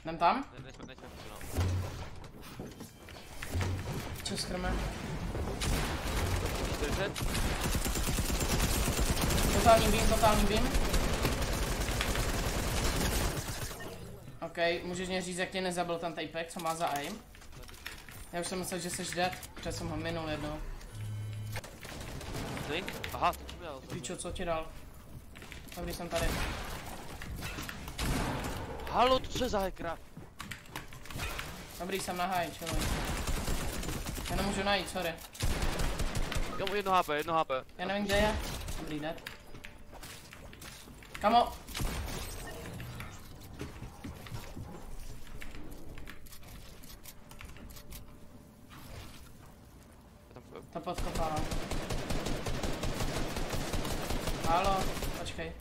Jdem tam? Nejsme no. Co skrme? 40. Totální beam. OK, můžeš mě říct, jak tě nezabil ten typek, co má za aim? Já už jsem myslel, že jsi dead, protože jsem ho minul jednou. Drink? Aha, to měl. Píčo, co ti dal? Dobrý, jsem tady. Halo, to co je za hackera? Dobrý, jsem na high, chilluj. Já nemůžu najít, sorry. Kamo, 1 HP. Já nevím, kde je. Dobrý, dead. Kamo! To podkopávám. Halo, počkej.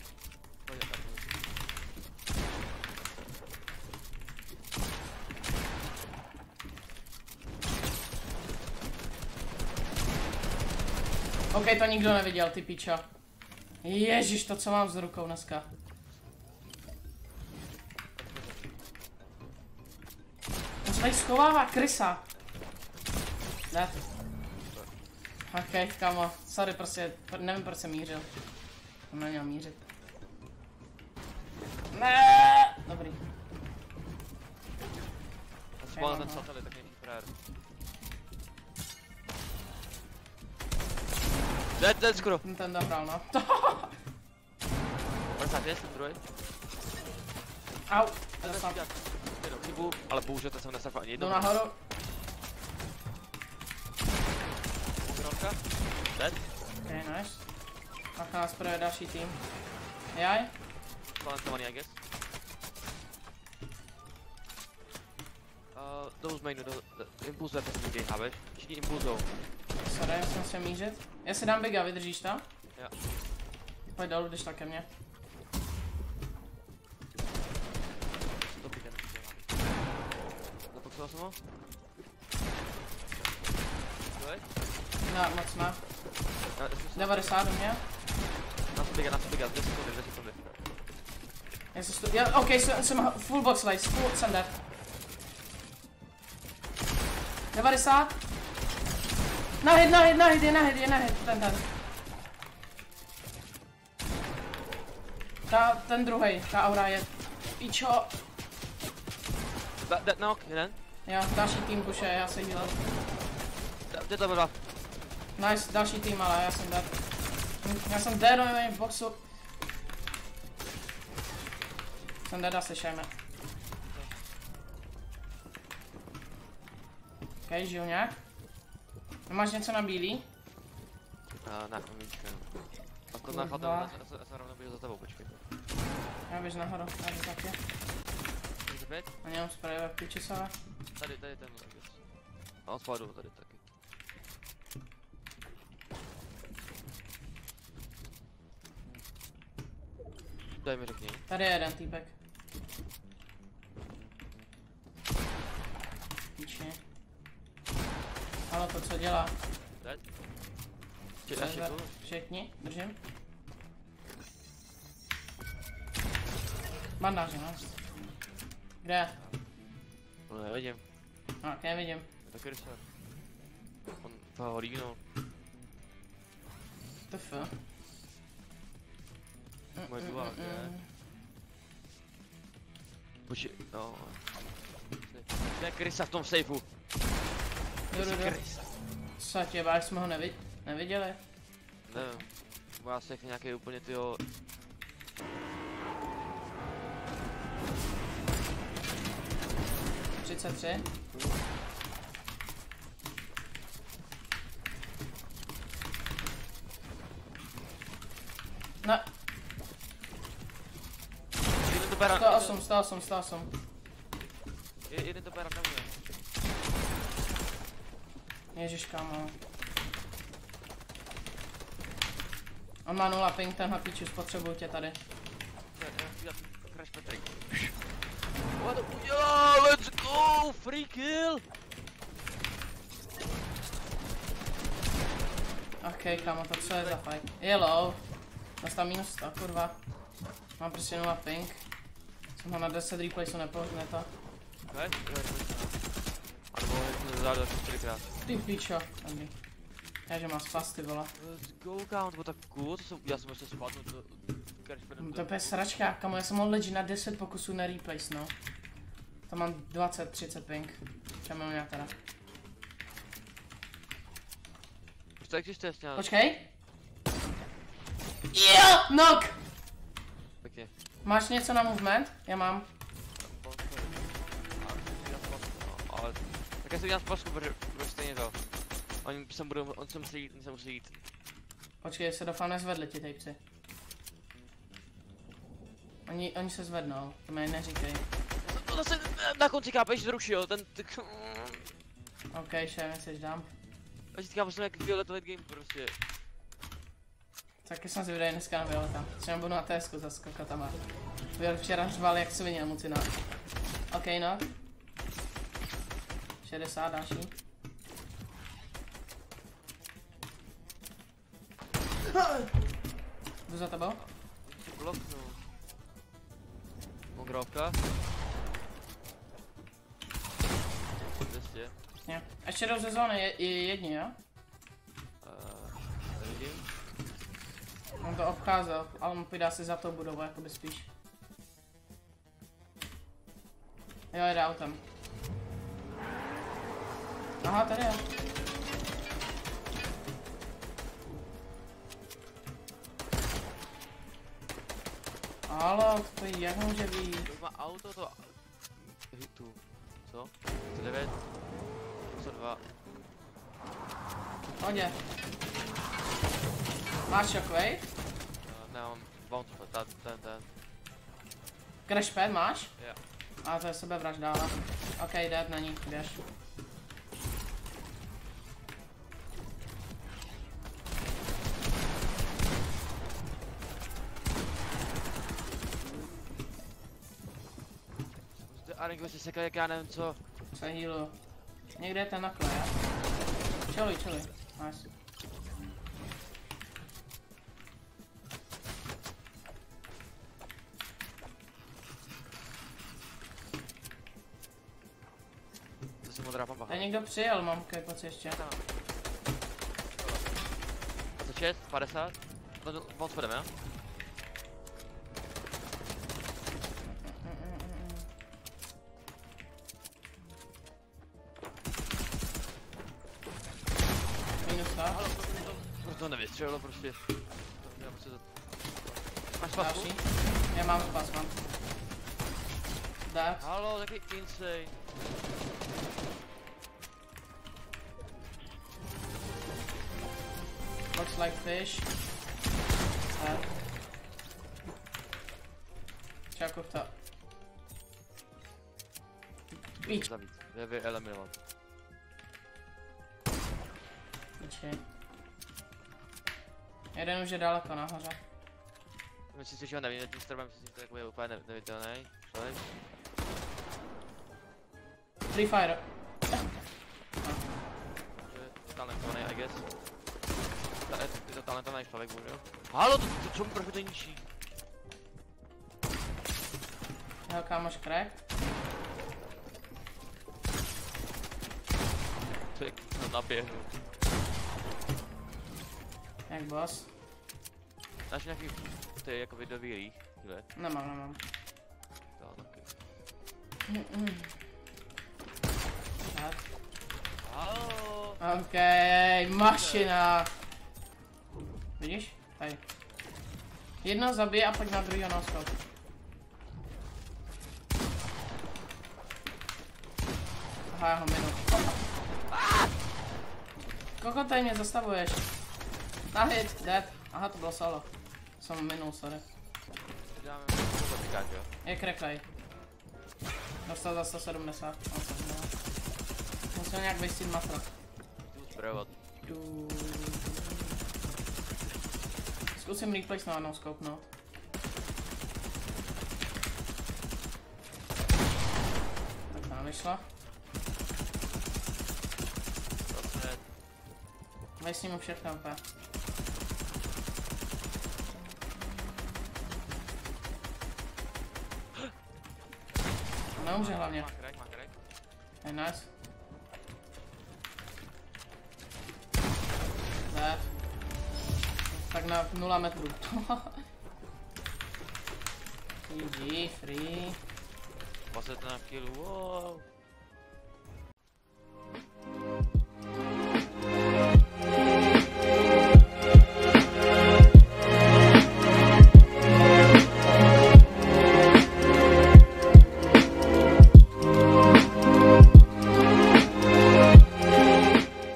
OK, to nikdo neviděl, ty pičo. Ježiš, to co mám s rukou dneska. On se tady schovává, krysa. Dead. OK, kamo, sorry, prostě, nevím proč jsem mířil. Jsem neměl mířit. Ne. Dobrý. Spal ten satelit, tak nejvíc frajer. Dead skoro. Ten dobral, no. 56, ten druhý. Au. Jenom chybu, ale bohužel to jsem nestrefil ani jednou. Jdu nahoru. Kronka. Dead. Ok, nice. Pak nás projde další tým. Jaj. Talentovaný, I guess. Jdou z mainu, impulzuje to někdy, chápeš? Všichni impulzou. Sorry, jsem se mířit. Já si dám biga, vydržíš tam? Jo. Pojď dolů, když tak ke mně. To biga nepřidělám. Zapoxoval jsem ho? Dojď? Ne, moc ne. 90 do mě. Nás biga, 2 sekundy. OK, jsem full box lace, full jsem dead. 90. Nahit, ten druhej, ta aura je. Pičo. Dead knock, jeden. Jo, další tým puše, já se heal. Dead level 2. Nice, další tým, ale já jsem dead. Já jsem dead, v boxu. Jsem dead a slyšejme. OK, žiju nějak. Máš něco na bílý? Ne, víčka. Ako na chatu, já se rovnou běžu za tebou, počkej. Já běž nahoru, tady taky. Na něm sprejové pičisové. Tady ten běž. A on spadu tady taky. Daj mi řekni. Tady je jeden týpek. Píči. Ale to co dělá? Dead? Všechni, držím. Bandáže, no. Kde? No nevidím. Ok, nevidím. Taky rychle. On toho ho lígnul. TF. Moje duák, ne? Počkej, no. To je krysa v tom sejfu. Co tě báš, jsme ho neviděli? Nevím. Má sejf nějaký úplně tyho... $33. No. 108. Jeden to pera tam je. Ježiš, kámo. On má 0 ping, tenhle píčus, potřebuju tě tady. Crash Patrick. Yo, let's go! Free kill! Ok, kámo, to co je za fight? Yellow. Dostal minus 100, kurva. Mám prostě 0 ping. Jsem ho na 10 replaysů nepohne to. Kaj? A nebo to zadal 4krát. Ty píčo. Dobrý. Já že má spas, ty vole. Let's go, kámo, to bylo tak cool, to jsem, já jsem ještě spadl, to... To je sračka, kamo, já jsem mohl legit na 10 pokusů na replays, no. Tam mám 20-30 ping. Čemu já teda. Už to existuje s ním. Počkej. Jo, knock! Pěkně. Máš něco na movement? Já mám. Ale... Tak já si udělám spasku, protože stejně to. On se musí jít. Počkej, se doufám nezvedli ti typci. Oni se zvednou, to mi neříkej. To zase na konci kápeš zrušil, ten... OK, šéf, chceš dám. Já si kámo, jsem jak violetový game prostě. Taky jsem si vydal dneska na Violeta. Třeba budu na TSku za skokatama. Včera řval jak svině mucina. OK, no. 60, další. Jdu za tebou? Si bloknu. Mogrovka. 200. Jasně. Ještě jdou ze zóny, je jedni, jo? Nevidím. On to obcházel, ale on půjde asi za tou budovou, jakoby spíš. Jo, jde autem. Aha, tady je. Halo, to je, jak může být? To má auto, to... Hitu. Co? 109. 102. Hodě. Máš shockwave? Nemám bounce pad, ten. Crash pad máš? Jo. A to je sebevražda, ale. OK, dead na ní, běž. A někdo si sekal, jak já nevím co. Co je healu? Někde je ten nakle, já? Čeluj. Nice. To si modrá pamba. Tady někdo přijel, mám pocit ještě. 26, 50. No, moc půjdeme, jo? Minus 100. To nevystřelilo prostě. Já prostě to... Máš spasku? Další. Já mám spas, mám. Dead. Halo, taky insane. Looks like fish. Dead. Čaukuv to. Píč. Zabít. Je vyeliminovat. Počkej. Jeden už je daleko nahoře. Myslím si, že ho nevím, tím strbem si to je úplně neviditelný. Člověk. Free fire. Je talentovaný, I guess. Je to talentovaný člověk, bohužel. Halo, to čo mi trochu to ničí. Jeho kámoš crack. To je na běhu. Jak boss? Máš nějaký, to je jako videový rých, kde? Nemám. To taky. Dead. Halo. OK, mašina. Vidíš? Tady. Jedno zabije a pak na druhého noskop. Aha, já ho minu. Koko, tady mě zastavuješ. Na hit, dead. Aha, to bylo solo. Jsem minul, sorry. Dáme to týkat, jo? Je cracklej. Dostal za 170. Musel nějak vystit matro. Tu zbrojovat. Zkusím replace na jednou skoupnout. Tak nám vyšla. Vysním mu všechno úplně. Neumře hlavně. Má crack. Hey, nice. Dead. Tak na 0 metrů. GG, free. 21 kg, wow.